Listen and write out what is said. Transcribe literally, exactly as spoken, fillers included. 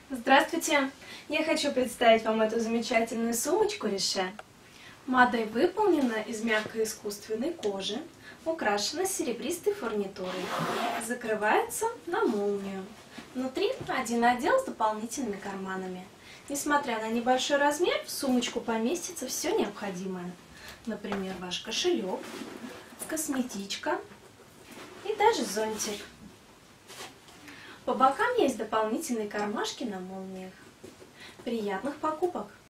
Здравствуйте! Я хочу представить вам эту замечательную сумочку Riche. Модель выполнена из мягкой искусственной кожи, украшена серебристой фурнитурой, закрывается на молнию. Внутри один отдел с дополнительными карманами. Несмотря на небольшой размер, в сумочку поместится все необходимое. Например, ваш кошелек, косметичка и даже зонтик. По бокам есть дополнительные кармашки на молниях. Приятных покупок!